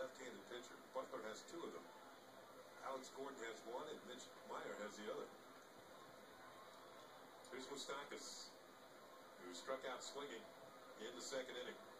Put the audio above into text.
left-handed pitcher. Butler has two of them. Alex Gordon has one, and Mitch Meyer has the other. Here's Moustakas, who struck out swinging in the second inning.